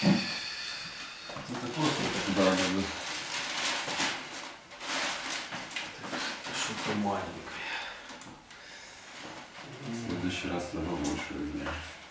Это просто Да, да, да. что-то маленькое. В следующий раз надо больше возьмем.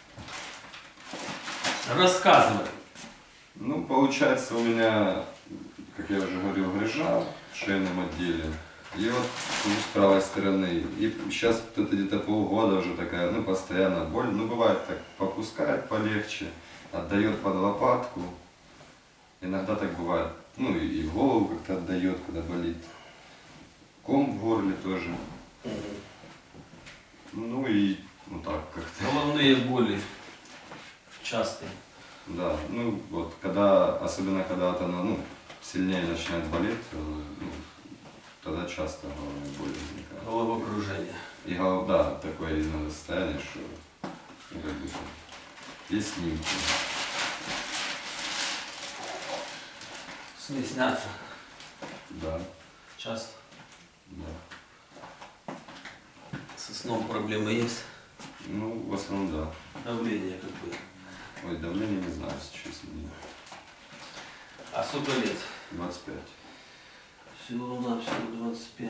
Рассказывай. Ну, получается, у меня, как я уже говорил, грыжа в шейном отделе. И вот с правой стороны. И сейчас вот это где-то полгода уже такая, ну, постоянно боль. Ну, бывает так, попускает полегче, отдает под лопатку. Иногда так бывает. Ну, и в голову как-то отдает, когда болит. Ком в горле тоже. Ну и вот так как-то. Головные боли частые. Да, ну вот, когда, особенно когда вот она, ну, сильнее начинает болеть, то, ну, тогда часто головная боль возникает. Головокружение. И да, такое именно состояние, что, ну, как бы, есть снимки. Сны снятся Да, часто. да. Со сном проблемы есть. Ну, в основном, да. Давление какое. Ой, давление не знаю, если честно. Нет. А сколько лет? 25. Всего 25.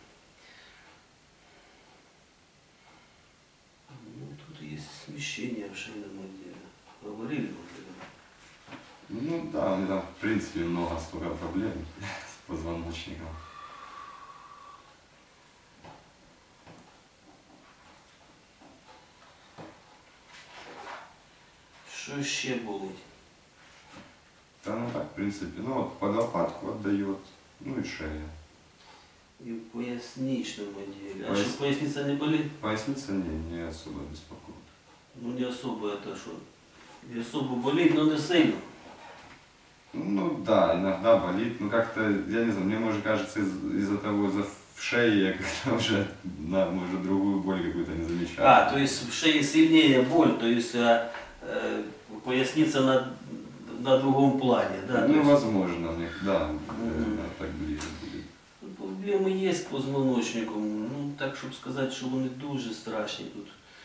Ну, тут есть смещение в шейном отделе. Говорили уже. Ну да, у меня там, в принципе, много столько проблем с позвоночником. Що ще болить? Да, ну так, в принципе, ну вот под лопатку отдает, ну и шея. И в поясничном отделе. А Пояс- что, поясница не болит? Поясница не особо беспокоит. Ну, не особо это что? Не особо болит, но не сильно. Ну да, иногда болит, но как-то, я не знаю, мне может кажется из-за того, в шее я как-то уже, может, другую боль какую-то не замечаю. А, то есть в шее сильнее боль, то есть поясница на другом плане, да? Ну, То есть, возможно, мне, да, наверное, так ближе будет. проблеми є з позвоночником, ну так, щоб сказати, що вони дуже страшні тут.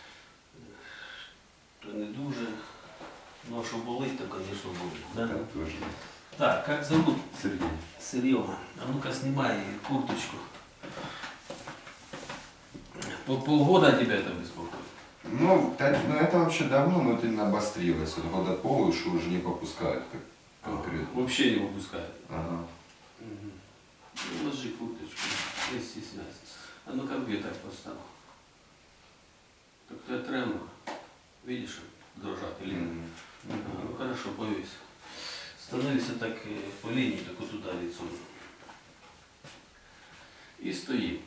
То не дуже. Ну, а що болить, то, звісно, болить. Да? Да, тоже. Так, як зовут? Сергей. Серега. А ну-ка, снимай курточку. Полгода тебя это беспокоит? Ну, это вообще давно, но это не обострилось. Вот года пол уже не попускают так конкретно. Вообще не выпускает. Ага. Угу. Ну, ложи курточку, не стесняйся. А ну как я так поставил? Так ты тремор. Видишь, дрожат или нет? Ага, ну хорошо, повесь. Становись так по линии, так вот туда лицом. И стоим.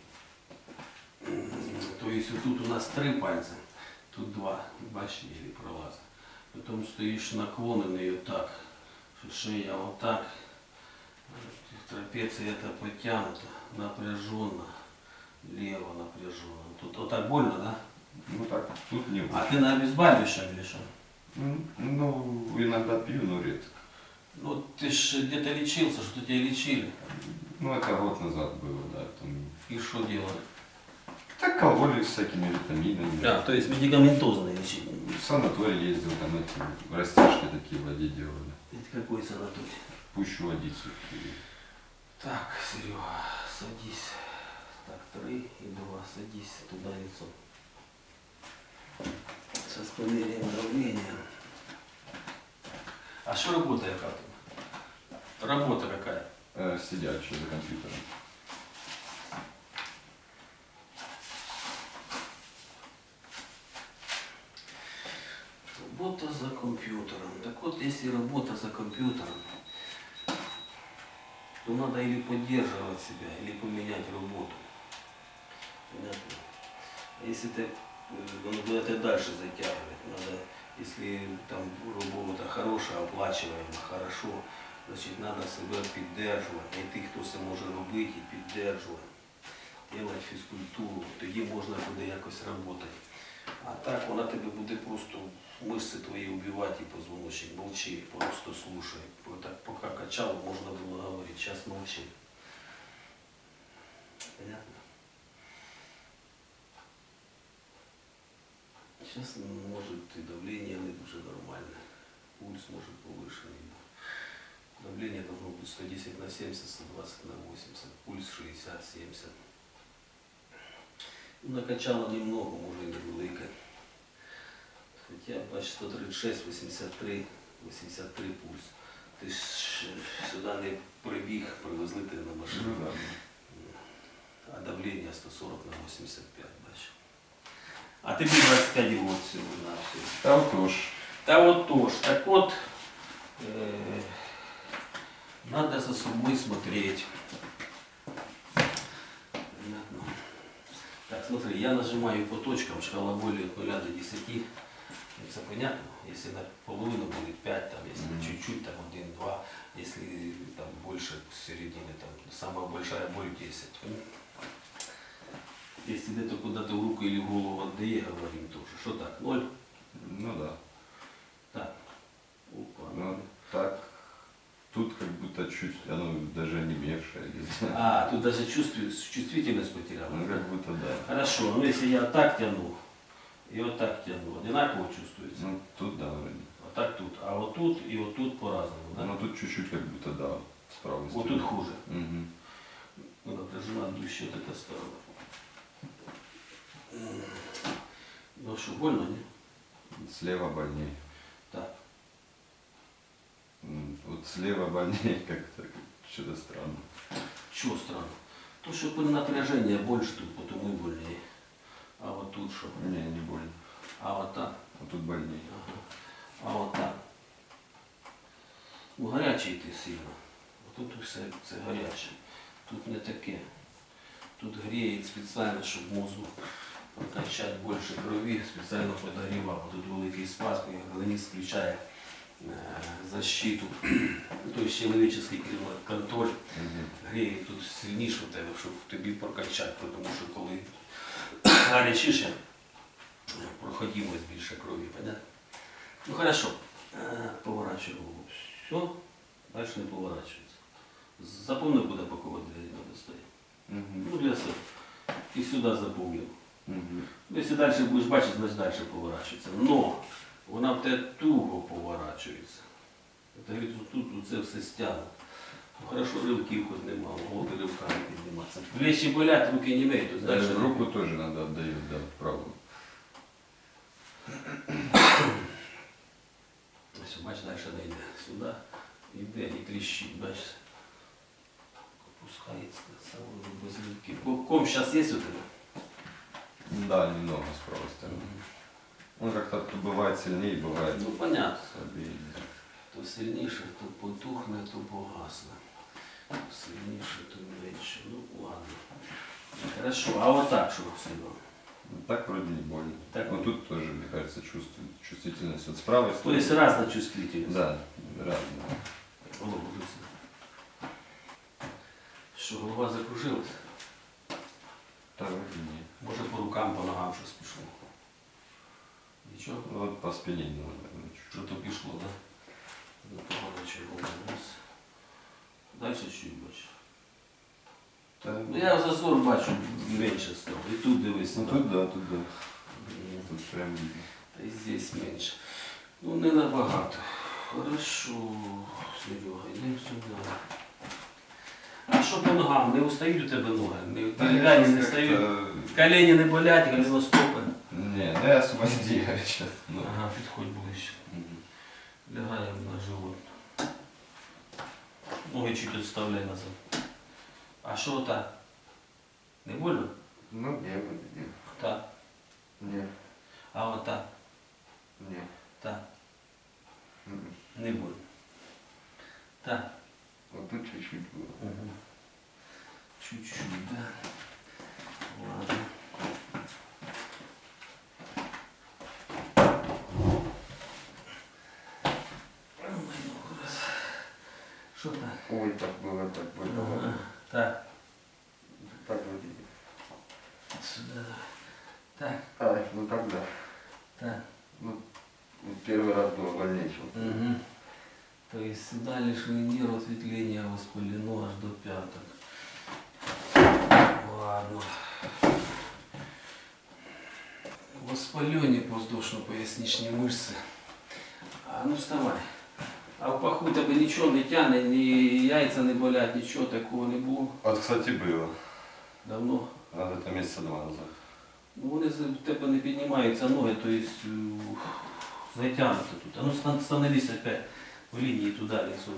То есть вот тут у нас 3 пальца, тут 2, бачишь, или пролаза. Потом стоишь наклоненный вот так, что шея вот так. Трапеция это подтянута, напряженно, лево напряженно. Тут вот так больно, да? Ну так, тут не А очень. ты на обезболивающем или что? Ну, иногда пью, но редко. Ну ты ж где-то лечился, что тебя лечили. Ну, это год назад было, да. Там... И что делали? Так кололи всякими витаминами. А, то есть медикаментозное лечение. В санаторий ездил, там эти растяжки такие в воде делали. Это какой санаторий? Пущу водицу. Так, Серега, садись. Так, 3 и 2, садись туда лицом. Сейчас померяем давление. А что работа какая? Работа какая? Сидячий за компьютером. Работа за компьютером. Так вот, если работа за компьютером, то надо или поддерживать себя, или поменять работу. Понятно? А если ты, он куда-то дальше затягивает, надо, если там работа хорошая, оплачиваемая, хорошо, значит надо себя піддержувати, знайти, хто це може робити і піддержувати, робити фізкультуру, тоді можна буде якось працювати. А так вона тебе буде просто мышцы твои убивать и позвоночник. Молчи, просто слушай. Вот так пока качал, можно было говорить, сейчас молчи. Понятно? Сейчас может и давление не дуже нормальное. пульс может повышенный. Давление должно быть 110 на 70, 120 на 80, пульс 60-70. Накачало немного, може і невелике. Хоча, бачиш, 136, 83, 83 пульс. Ти ж сюди не прибіг, привезли тебе на машину. Ну, да. А давление 140 на 85, бачиш. А тобі 25 років сьогодні на все. Та отож. Та отож, так от, надо за собой смотреть. Понятно. Так, смотри, я нажимаю по точкам, шкала боли от 0 до 10. Это понятно? Если на половину будет 5, там, если чуть-чуть, там 1-2, если там больше середины, там самая большая боль 10. Если где-то куда-то в руку или в голову отдае, говорим тоже. Что так, 0? Ну да. Так. Опа. Ну так, тут как будто чуть, оно даже онемевшее, не знаю. А, тут даже чувствительность потеряла. Ну как будто да. Хорошо, ну если я так тяну и вот так тяну, одинаково чувствуется? Ну тут да, вроде. Вот так тут, а вот тут и вот тут по-разному, да? Ну тут чуть-чуть как будто да, с правой Вот стороны. тут хуже. Угу. Надо прижимать дужче вот эта сторона. Ну что, больно, не? Слева больнее. Так. Вот слева больнее как-то, что-то странно. Чего странно? То, что при напряжении больше тут, потому и больнее. А вот тут что? Не, не больно. А вот так? Вот тут больнее. Ага. А вот так? Ну гарячий ти сильно. Тут все це гаряче. Тут не таке. Тут греет специально, чтобы мозгу прокачать больше крови, специально подогревал. Тут великий спазм, организм включает защиту, то есть человеческий контроль греє тут сильніше в тебе, щоб тобі прокачати, тому що коли гарячіше, проходимость більше крові, понятно? Ну хорошо, поворачивай голову. Все, дальше не поворачивается. Запомни, куда боковое движение надо стоять. Ну для себе. И сюда запомнил. Если дальше будешь бачить, значит дальше поворачивается. Но вона в тебе туго поворачується. Це говорить, тут це все стягнуто. Ну, хорошо, ривків хоч нема, голови ривками підніматися. Плечі болять, руки не меють. Тобто Даже дальше руку тоже надо отдать, да, правую. Все, бач, далі не йде. Сюди йде і тріщить, бачиш. Опускається, самого без ривків. Ком зараз є у тебе? Да, немного с правой стороны. Он как-то то бывает сильнее, бывает Ну, понятно. слабее. То сильніше, то потухне, то погасне. То сильніше, то менше. Ну, ладно. Хорошо, а вот так, что всего? Ну, так вроде не больно. Так. Но тут тоже, мне кажется, чувствительность. Вот с правой То стороны. есть разная чувствительность? Да, разная. Голову ужасно. Что, голова закружилась? Да, вроде нет. Может, по рукам, по ногам что пішло? Ничего? Ну, вот по спине немного, наверное, чуть. Что-то пішло, да? Ну, поворачивай голову вниз. Дальше чуть бачу. Да, Ну, я зазор бачу меньше став. И тут дивись. ну да. тут да, тут да. Тут прям видно. Та и здесь меньше. Ну, не набагато. Хорошо, Серега, йдемо сюди. А що по ногам? Не устають у тебе ноги? Колені не стають? Колені не болять, голеностопи? Не, ну я особо не делаю сейчас. Ну. Ага, підходь ближче. Лягаємо на живот. Ноги чуть відставляй назад. А що так? Не больно? Ну, не, не. Так. Не, А от так? не. Так. Не больно. Так. Вот тут чуть-чуть было. Угу. Чуть-чуть, да. Ладно. Что так? Ой, так было, так было. Ага. Так, Так вроде. сюда. Так, Ай, ну тогда. так. Ну, первый раз было больнее, чем. Угу. То есть сюда лишний нерв осветления воспалено аж до пяток. Ладно. Воспаление воздушно-поясничной мышцы. А ну вставай. А в паху тебе нічого не тягне, ні яйця не болять, нічого такого не було. Вот, кстати, было. Давно. Надо это месяца 2 назад. Ну вони в тебе не піднімаються ноги, то есть затягнуто тут. А ну становись опять в лінії туди лицом.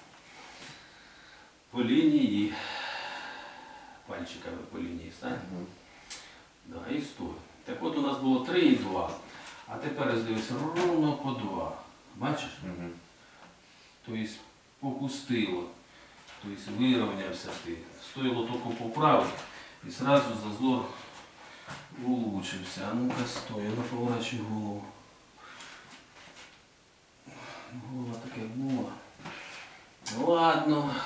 По лінії. Пальчиками по лінії стань. Да, і стой. Так от у нас було 3 і 2. А тепер дивись, ровно по 2. Бачиш? Тобто попустило. Тобто вирівнявся ти. Стоїло тільки поправити і сразу зазор улучшився. А ну-ка стой, ну поворачуй голову. Голова таке була. Ладно.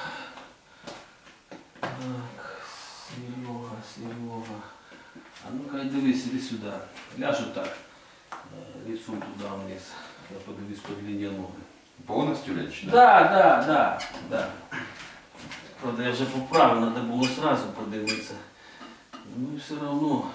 Так, Серега. А ну-ка дивись, іди сюди. Ляжу так, лицом туди вниз. Я подивись по длині ноги. Полностью лечь? Да. Правда, я вже поправив, треба було сразу подивитися. Ну і все одно.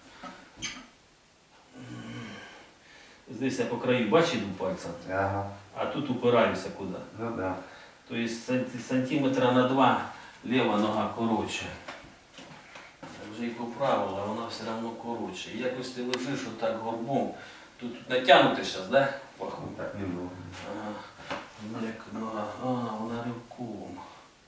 Здесь я по краю бачу йду пальцем, Ага. а тут упираюся куди. Ну да. Тобто сантиметра на 2 ліва нога коротше. Я вже і поправила, а вона все одно коротше. І якось ти лежиш отак горбом. Тут натягнути зараз, да? Паху. Так немного. Вона як нога, вона ривком.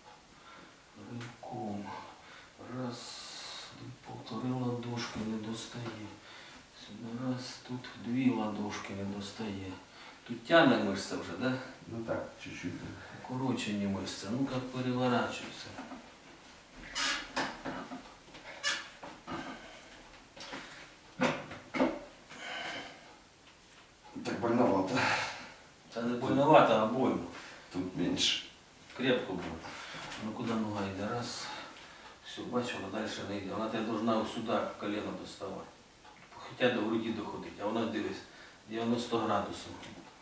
Раз, полтори ладошки не достає. Сюди раз, тут 2 ладошки не достає. Тут тягне мишця вже, да? Ну так, чуть-чуть. Укорочені мишця. Ну-ка переворачуйся. Так больновато. Та не больновато, а больно. Тут меньше. Крепко було. Ну куди нога йде? Раз. Все, бачиш, вона далі не йде. Вона тебе должна ось сюди коліно доставати. Хоча до груді доходить, а вона, дивись, 90 градусів.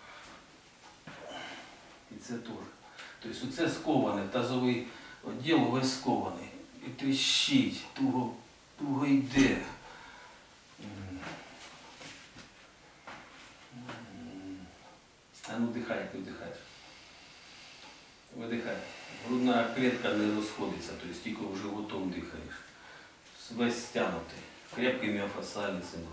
І це теж. Тобто оце сковане, тазовий відділ весь скований. І тріщить, туго йде. А ну дихай, як ти вдихаєш. Видихай. Грудна клітка не розходиться, тобто тільки в животом дихаєш. Весь стягнутий. Крепкий міофасціальний синдром.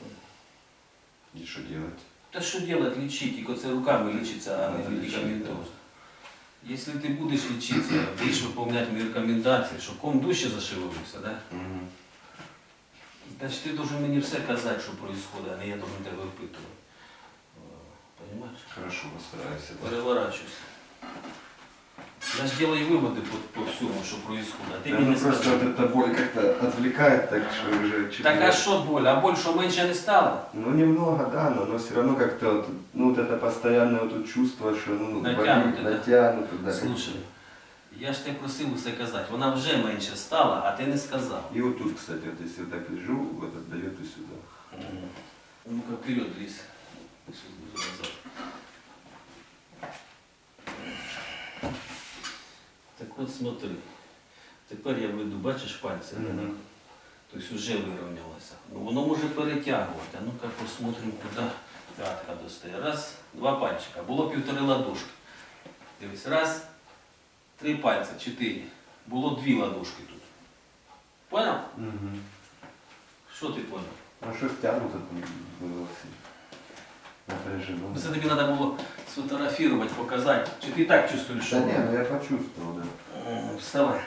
И что делать? Та що делать, лечить, тільки це руками лічиться, а не Надо лечить, медикаментозно. Якщо ти будеш лечитися, будеш виконувати мої рекомендації, щоб ком дужче зашивився, да? Значить ти должен мені все казати, що відбувається, а не я должен тебе випитувати. Понимаешь? Хорошо, постараюсь. Переворачивайся. Я же делаю выводы по всему, что происходит. А ты мне Ну, не просто сказал. вот эта боль как-то отвлекает, так что уже чуть Так а что боль? А боль что, меньше не стало? Ну немного, да, но все равно как-то вот, ну вот это постоянное вот тут чувство, что ну Натянуто, болит, да? натянуто, да. Слушай, я ж тебе просив усе казати. Вона вже менше стала, а ти не сказав. И вот тут, кстати, вот если вот так лежу, вот отдает и сюда. Ну-ка вперед, лезь. Сейчас буду назад. Так от смотри. Тепер я веду, бачиш пальці? Тобто вже вирівнялося. Ну воно може перетягувати. А ну-ка посмотрим, куди п'ятка достає. Раз, 2 пальчика. Було 1,5 ладошки. Дивись, раз, 3 пальця, 4. Було 2 ладошки тут. Понял? Що ти понял? Ну что стянуто там было все. Напряжено. Це тобі треба було сфотографувати, показати. Чи ти і так чувствуєш, що? Да не, ну я почувствовал, да. Вставай.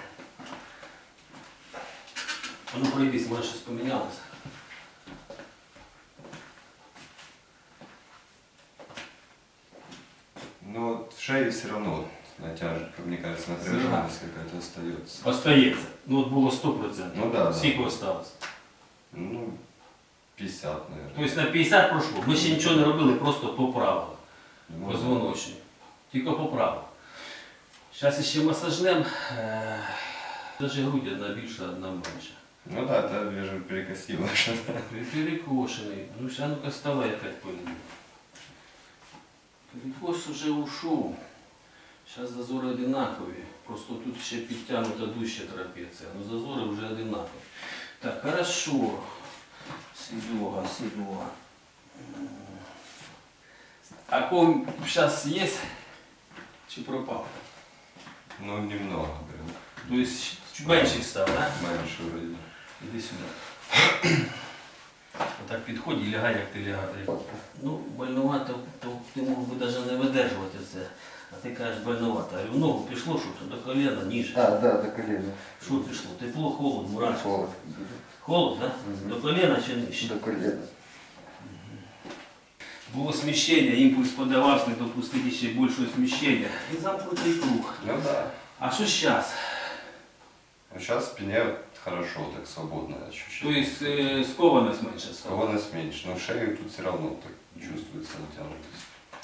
А ну пройдись, може щось помінялося. Но вот в шее все равно вот натяжка, мне кажется, напряженность какая-то остается. Остається. Ну от було 100%. Ну да, да. Скільки осталось? Ну, 50, наверное. Тобто на 50 пройшло. Ми ще нічого не робили, просто поправили. Ну, Позвоночник. Тільки поправили. Зараз ще масажнем. Навіть грудь одна більша, одна менша. Ну да, это я же перекосило что-то. Перекошений. Ну все, ну-ка вставай опять полезно. Перекос уже ушел. Сейчас зазоры одинаковые. Просто тут ще підтягнута дужча трапеція. Но зазоры уже одинаковые. Так, хорошо. Серега. А ком сейчас есть? Чи пропал? Ну, немного прям. То есть чуть меньше стал, да? Меньше вроде. Іди сюди. Отак підходь і лягай, як ти лягати. Ну, больновато, то ти мог би навіть не видержувати це. А ти кажеш больновато. А в ногу пішло, що до коліна, ніже. А, да, до колена. Що пішло? Тепло, холод, мурашки. Холод. Холод, да? До коліна чи нижче? До колена. Було сміщення, імпульс подавався, не допустити ще більшого сміщення. І замкнутий круг. Ну да. А що зараз? Ну, сейчас в спине хорошо, так свободное То ощущение. есть скованность меньше стала? Скованность меньше, но в шее тут все равно так чувствуется натянутость.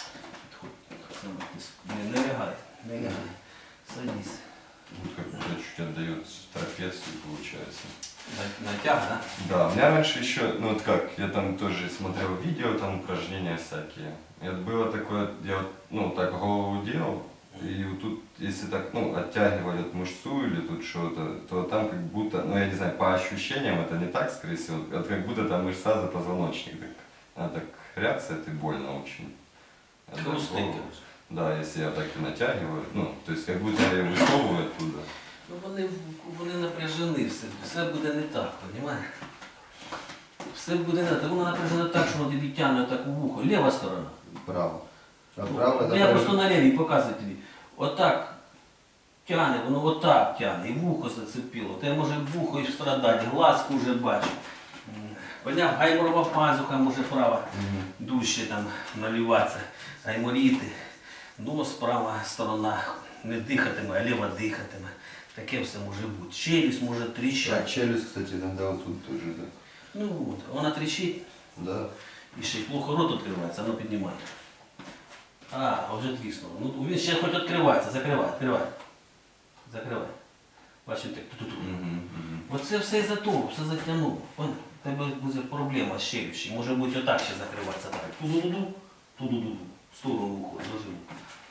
Не лягай, не лягай. Садись. Вот как будто чуть отдает трапецию получается. Натяг, да? Да, у меня раньше еще, ну вот как, я там тоже смотрел видео, там упражнения всякие. И вот было такое, я вот, ну так голову делал, и вот тут, если так, ну, оттягивали от мышцу или тут что-то, то там как будто, ну я не знаю, по ощущениям это не так, скорее всего, вот как будто там мышца за позвоночник, так, она так хряться, это больно очень. Я так Хрустит. голову- Да, если я так и натягиваю, ну, то есть как будто я ее высовываю оттуда. Ну вони напряжені, все буде не так, розумієш? Все буде не так. Воно напряжено так, що воно тобі тягне так у вухо. Ліва сторона. Право. А право, Ну, я просто на лівій показую тобі. Отак тягне, воно отак тягне, і вухо зацепило. Те може вухо і страдати, глазку вже бачиш. Поняв, гайморова пазуха може права дужче там наливатися, гайморіти. Нос права сторона не дихатиме, а ліва дихатиме. Таке все може бути. Челюсть може Так, тріщати. челюсть, кстати, иногда вот тут тоже, да. Ну от, вона тріщить. Да. І ще й плохо рот відкривається, воно піднімає. А вже тріснуло. Ну він ще хоч відкривається, закривай, відкривай. Закривай. Бачите, так ту-ту-ту. Оце все із-за того, все затягнуло. Понял? У тебе буде проблема з челюстю. Може бути отак ще закриватися. Так. Ту-ду-ду-ду, ту-ду-ду-ду. В сторону виходить, до живу.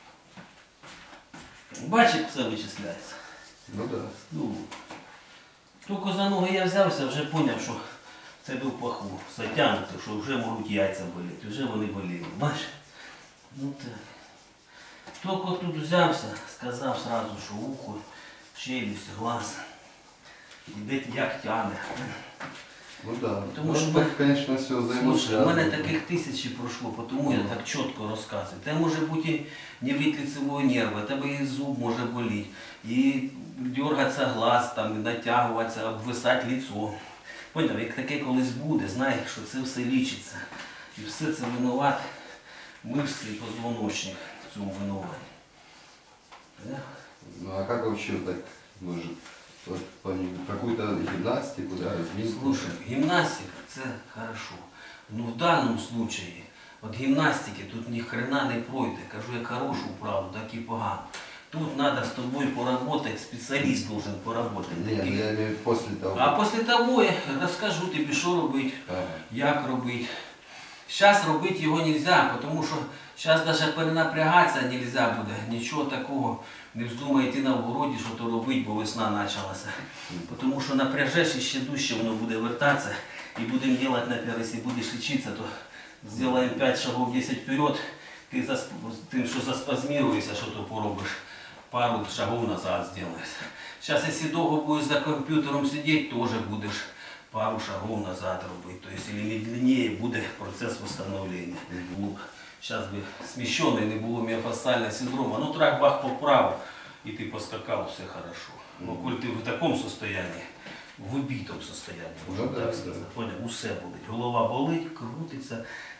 Бачиш, все вичисляється. Ну да. Ну, тільки за ноги я взявся, вже зрозумів, що це був паху затягнуто, що вже можуть яйця боліти, вже вони боліли. Бачиш? Ну так. Тільки тут взявся, сказав сразу, що ухо, челюсть, глаз. І де як тягне. Ну да. Потому Ну, что так, мы- конечно, все Слушай, у взаимосвязано. мене таких тисячі пройшло, тому я так чітко розказую. Те може бути і невид лицевого нерва, тебе і зуб може боліти, і дергатися глаз, там, і натягуватися, обвисати лицо. Поняв, як таке колись буде, знаєш, що це все лічиться. І все це винуват мишці і позвоночник в цьому винуваті. Поняв? Ну а как вообще так, может, вот, какую-то гимнастику, да, разминку? Слушай, гимнастика це хорошо. Ну в даному случаї, от гімнастики тут ні хрена не пройде. Кажу, як хорошу вправу, так і погано. Тут треба з тобою поработати, спеціаліст должен поработати. Не, ну, я имею в виду после того. А після того я розкажу тобі, що робити, Ага. як робити. Зараз робити його не можна, тому що зараз навіть перенапрягатися не можна буде. Нічого такого не вздумай йти на вгороді, що то робити, бо весна почалася. Тому що напряжеш і ще дужче воно буде вертатися. І будемо робити, наприклад, якщо будеш лічитися, то зробимо 5 шагів 10 вперед. Ти тим, що заспазміруєшся, що то поробиш, пару шагів назад зробиш. Зараз, якщо довго будеш за комп'ютером сидіти, теж будеш пару шагов назад робити. Тобто, или медленніше буде процес восстановлення. Зараз би сміщений, не було міофасціального синдрому. Ну, трак бах поправив, і ти поскакав, все хорошо. Ну, коли ти в такому состоянии, в вибитому состоянии, можна Ну, да, так да. сказати. Поняв? Усе болить. Голова болить, крутиться,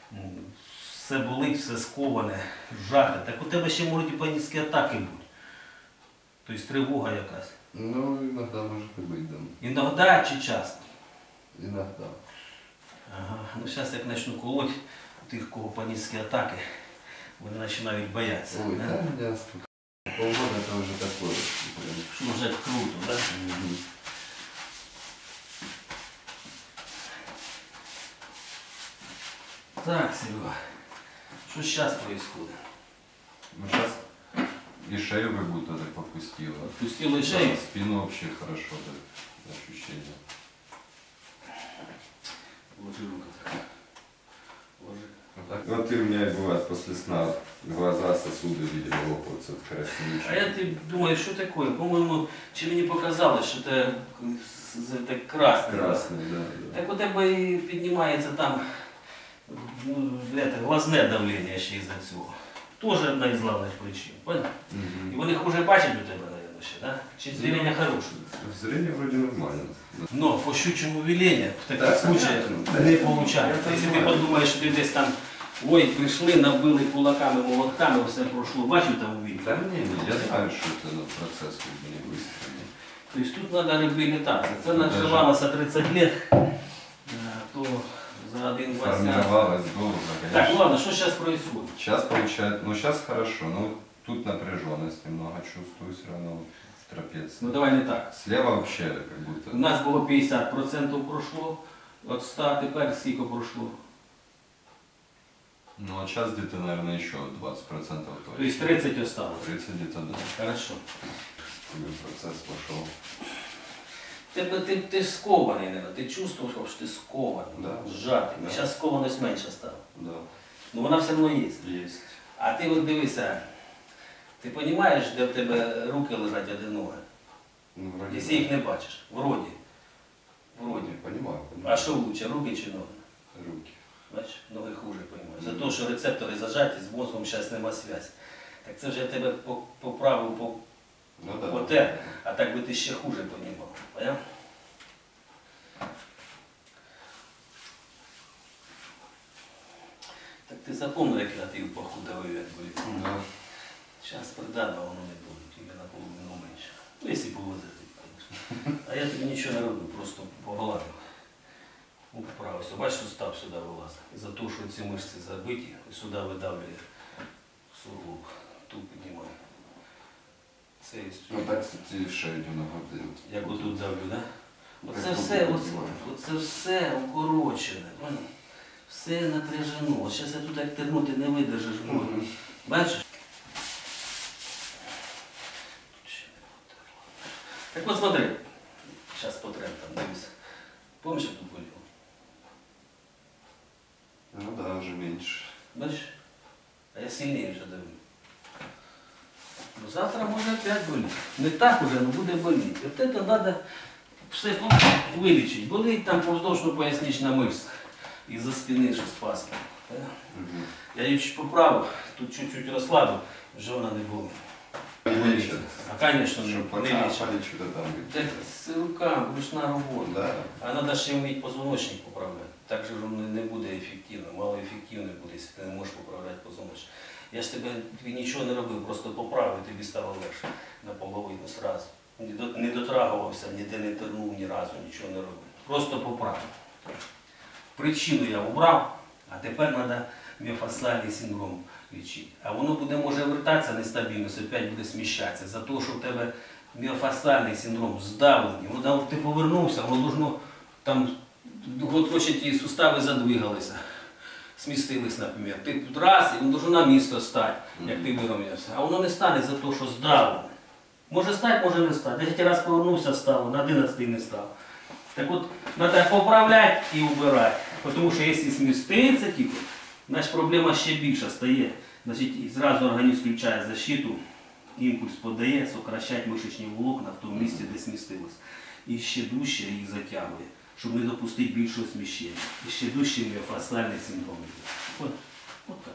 все болить, все сковане, зжате. Так у тебе ще можуть і панічні атаки бути. Тобто тривога якась. Ну, иногда может и быть, да. Іноді чи часто? Иногда. Ага. Ну зараз як почну колоть тих, кого панічні атаки, вони починають боятися. Ой, да? да, у меня столько. Полгода это уже такое. Прям. Що вже круто, да? Мгм. Так, Серега, що зараз відбувається? Ну сейчас и шею как будто так попустила. Пустила шею? Да, спину вообще хорошо, так, ощущение. Ложи руку так. Ложи. Вот и у меня бывает после сна глаза, сосуды, видимо, лопаются от А краснючки. я думаю, що таке? По-моєму, чи мені показалось, що це красне. Красный, да, да. Так у тебе і піднімається там глазне давлення ще із-за цього. Теж одна із головних причин. Понял? І Мгм. вони хуже бачать у тебе, мабуть, ще, да? Чи зріння хороше? Зрение вроде нормально. Но по щучьему велению в таких Так, случаях понятно. не получается. Если ты подумаешь, что ты десь там, ой, пришли, набили кулаками, молотками, все прошло, бачив там увидел. Да не, я знаю, что это процесс не быстрый. То есть тут надо реабилитация. Це Даже- наживалося 30 лет, то за один-два сеанса. Формировалось долго, Так, конечно. ладно, что сейчас происходит? Сейчас получается, ну сейчас хорошо, но тут напряженность немного чувствую все равно в трапеции. Ну давай не так. Слева вообще как будто. У нас було 50% прошло, от 100, тепер скільки прошло? Ну а сейчас где-то, наверное, еще 20% То есть 30 осталось. 30 где-то, да. Хорошо. Процесс пошел. Ти ж скований, наверное. Ти чувствуєш, що ти скований, Да. зжатий. Да. Зараз скованість менше стала. Да. Ну вона все одно є. Есть. А ти от дивися, ти розумієш, де в тебе руки лежать, а де ноги? Ну, вроде Якщо їх не бачиш. Вроді. Вроді. Понимаю. А що лучше, руки чи ноги? Руки. Бачиш, ноги хуже, розумієш. За те, що рецептори зажаті, з мозком зараз нема зв'язку. Так це вже я тебе поправив, Ну да. потер, а так би ти ще хуже понімав. Поняв? Так ти запомни, як я ти похудав, як болів. Да. Зараз придано, воно не буде, тільки наполовину менше. Ну, якщо повезе, звісно. А я тобі нічого не роблю, просто погладив. Вправився. Бачиш, сустав сюди вилазить. За те, що ці мишці забиті, сюди видавлює суглоб. Тут піднімаю. Це Ну так, кстати, шею немного дают. як отут давлю, так? Да? Оце Так, все, тут оце, піднімаю. оце все укорочене. Понял? Все напряжено. От зараз я тут як тернути не видержиш. Мгм. Бачиш? Тут ще не потерло. Так от смотри. Зараз потрем там, дивись. Помниш, як тут боліло? Ну да, уже меньше. Бачиш? А я сильніше вже давлю. Ну, завтра може опять боліти. Не так уже, але буде боліти. От це треба все вилічити. Болить там повздовжно-пояснична мишця. Із-за спини, що спаска. Мгм. Я її чуть поправив, тут чуть-чуть розслабив, вже вона не була. Не лечат. А, звісно, Что не пока лічить. что-то там. Так це рука, ручна робота. Да. А треба ще вміти позвоночник поправляти. Так же воно не буде ефективно, мало ефективно буде, якщо ти не можеш поправляти позвоночник. Я ж тобі нічого не робив, просто поправив, тобі стало легше наполовину зразу. Не дотрагувався, ніде не тернув ні разу, нічого не робив. Просто поправив. Причину я убрав, а тепер треба міофасціальний синдром лічити. А воно буде, може вертатися нестабільність, опять буде сміщатися. За те, що в тебе міофасціальний синдром здавлені, воно, ти повернувся, воно должно там, от ті сустави задвигалися, смістились, наприклад. Ти тут раз, і воно должно на місто стати, як ти вирівнявся. А воно не стане за те, що здавлене. Може стати, може не стати. 10 разів повернувся, стало, на 11 не став. Так от, треба поправляти і убирати. Тому що якщо сміститься тільки, значить проблема ще більша стає. Значить, і зразу організм включає защиту, імпульс подає, сокращать мишечні волокна в тому місці, де смістилось. І ще дужче їх затягує, щоб не допустити більшого сміщення. І ще дужче міофасціальний синдром. От так.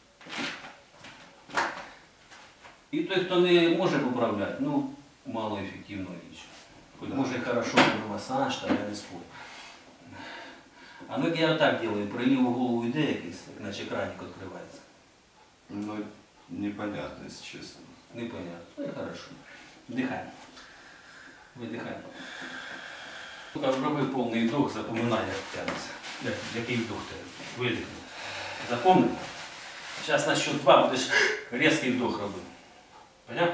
І той, хто не може поправляти, ну, мало ефективно річ. Хоч може хорошо масаж, там я не спорю. А ну я так делаю, при ліву голову йде якийсь, як наче краник відкривається. Ну, непонятно, если честно. Непонятно. Ну і хорошо. Вдихай. Видихай. Роби повний вдох, запоминай, як тягнеться. Який вдох тебе? Видихни. Запомни? Зараз на счет 2 будеш різкий вдох робити. Поняв?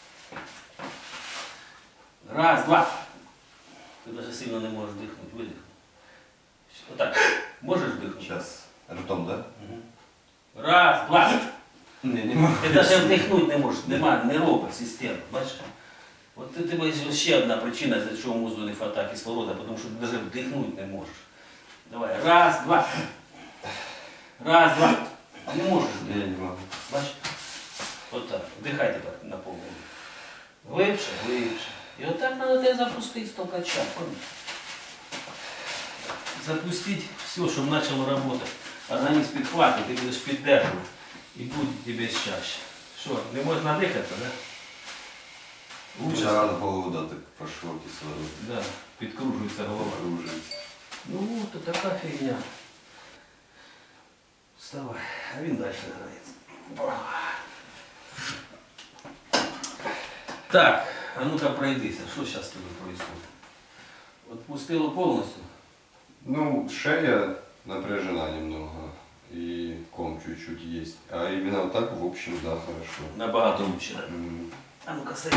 Раз, два. Ти навіть сильно не можеш дихнути. Видихни. Отак. Можеш дихнути? Сейчас. Ртом, да? Мгм. Раз, два. Не, не могу. Ти навіть вдихнути не можеш. Нема, не робить система. Бачиш? От ти тебе ще одна причина, за чого мозку не хватає кислорода, тому що ти навіть вдихнути не можеш. Давай. Раз, два. Раз, два. Не можеш. Я не могу. Бачиш? Отак. Вдихай тепер на повну. Глибше, глибше. І отак треба тебе запустити з толкача. Запустити все, щоб почало працювати. Організм підхватить, ти будеш піддержувати. І буде тебе чаще. Що, не можна дихати, так? Уже рано голову так пошло кислород. Да, підкружується голова. Кружится. Ну, то така фігня. Вставай, а він далі грається. Так, а ну-ка пройдися, що зараз з тобою происходит? Отпустило повністю? Ну, шея напряжена немного. И ком чуть-чуть есть. А именно вот так, в общем, да, хорошо. Набагато лучше. Да? А ну-ка сиди.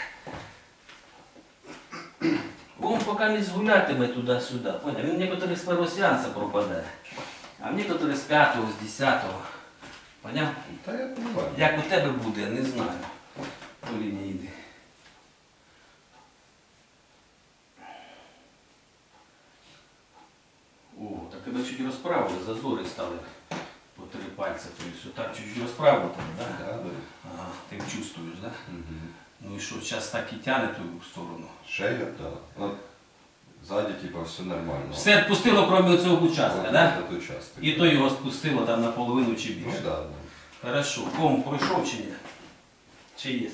Он поки не згулятиме туди-сюди. Понял? Він некоторі з першого сеансу пропадає. А некоторі з 5-го, з 10-го. Поняв? Да, я понимаю. Як у тебе буде, не знаю. По лінії йди. О, так тебе чуть розправили, зазори стали по 3 пальця. Тобто так чуть розправили тебе, так? Да, да. Ага, ти чувствуєш, так? Мгм. Ну і що, зараз так і тягне ту сторону. Шея, да. Вот сзади типа все нормально. Все відпустило, крім цього Вот участка, так? Да? этот участок. І то його спустило там наполовину чи Ну більше. да, да. Хорошо. Ком пройшов чи ні? Чи є?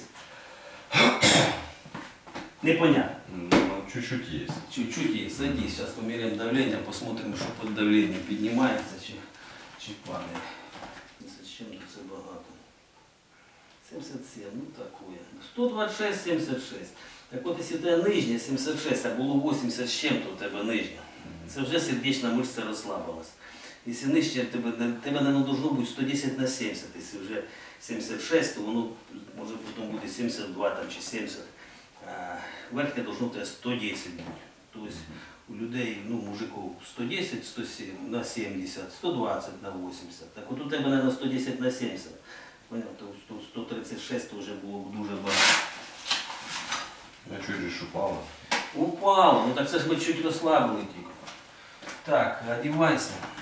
Непонятно. Ну, чуть-чуть есть. Чуть-чуть є. Садись, зараз поміряємо давлення, посмотримо, що під давленням піднімається чи падає. Зачем тут це багато? 77, ну такое. 126, 76. Так от, якщо у тебе нижня 76, а було 80 з чим-то у тебе нижня, це вже сердечна мишця розслабилась. Якщо нижче, тебе не должно бути 110 на 70. Якщо вже 76, то воно може потім буде 72 там, чи 70. А верхня должно бути 110 бути. Тобто у людей, ну, мужиків 110 107, на 70, 120 на 80. Так от у тебе, мабуть, 110 на 70. Поняв, то 136 то вже було б дуже багато. Я чуть же упала. Упало, ну так це ж ми чуть розслабили тільки. Так, одівайся.